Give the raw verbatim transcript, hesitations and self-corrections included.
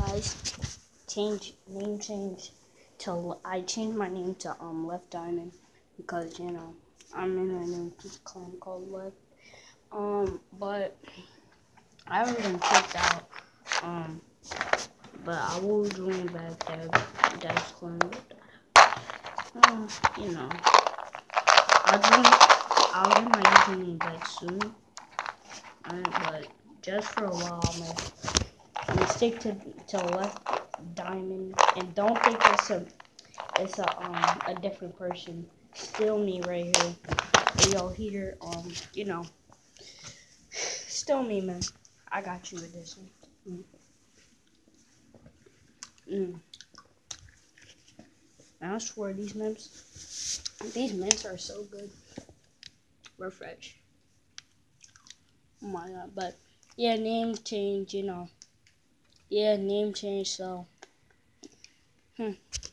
guys, change name change to I changed my name to um Left Diamond because you know I'm in a new clan called Left. Um, but I haven't been kicked out. Um, but I will join back that Dev's clan. Um, you know, I'll join. I'll get my username back soon. Alright, but just for a while, I'm gonna, I'm gonna stick to to Left Diamond, and don't think it's a it's a um a different person. Still me right here. Hey, y'all here, um, you know, still me, man. I got you with this one. Mm. Mm. I swear these mints, these mints are so good. Refresh. Oh my god, but yeah, name change, you know. Yeah, name change, so. Hmm.